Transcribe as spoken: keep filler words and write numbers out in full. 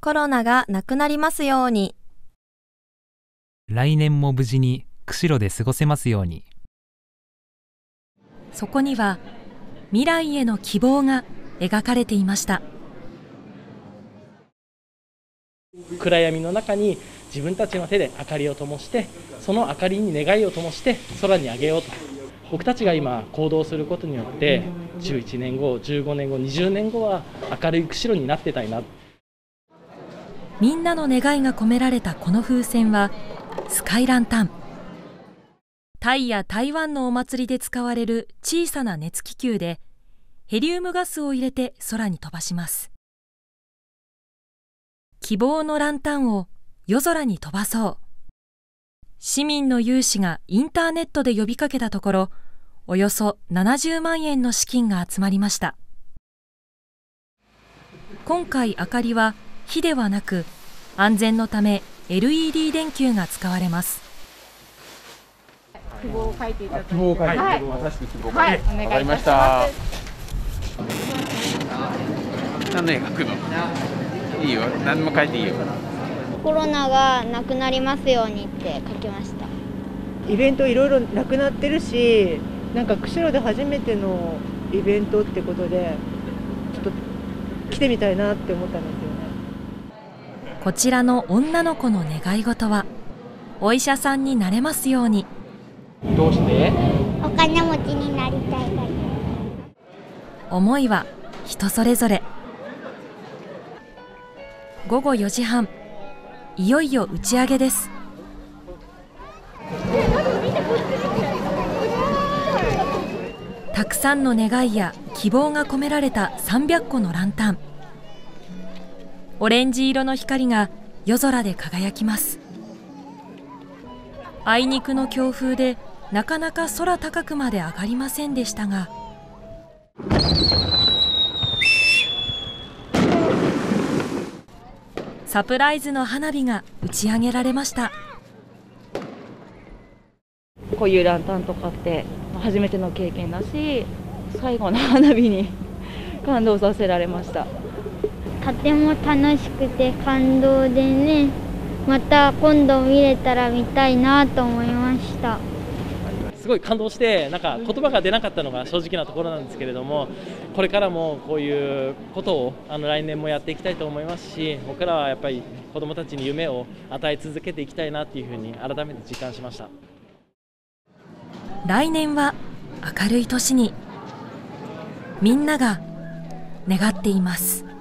コロナがなくなりますように。 来年も無事に釧路で過ごせますように。 そこには未来への希望が描かれていました。 暗闇の中に自分たちの手で明かりを灯して、その明かりに願いを灯して空に上げようと。僕たちが今行動することによってじゅういちねんご、じゅうごねんご、にじゅうねんごは明るい釧路になってたいな。 みんなの願いが込められたこの風船はスカイランタン。タイや台湾のお祭りで使われる小さな熱気球でヘリウムガスを入れて空に飛ばします。希望のランタンを夜空に飛ばそう。市民の有志がインターネットで呼びかけたところ、およそななじゅうまんえんの資金が集まりました。今回明かりは火ではなく、安全のため エルイーディー 電球が使われます。 希望を書いていただいて、 希望を書いて、 はい、 まさしく希望を書いて、 はい、お願いいたします。 何の絵描くの？いいよ、何も書いていいよ。 コロナがなくなりますようにって書きました。 イベントいろいろなくなってるし、なんか釧路で初めてのイベントってことでちょっと来てみたいなって思ったんですよね。 こちらの女の子の願い事はお医者さんになれますように。 どうして？ お金持ちになりたいから。 思いは人それぞれ。ごごよじはん、いよいよ打ち上げです。たくさんの願いや希望が込められたさんびゃっこのランタン。オレンジ色の光が夜空で輝きます。あいにくの強風でなかなか空高くまで上がりませんでしたが、サプライズの花火が打ち上げられました。 こういうランタンとかって初めての経験だし、最後の花火に感動させられました。 とても楽しくて感動でね、また今度見れたら見たいなと思いました。 すごい感動して、なんか言葉が出なかったのが正直なところなんですけれども、これからもこういうことをあの来年もやっていきたいと思いますし、僕らはやっぱり子どもたちに夢を与え続けていきたいなっていうふうに改めて実感しました。 来年は明るい年に、みんなが願っています。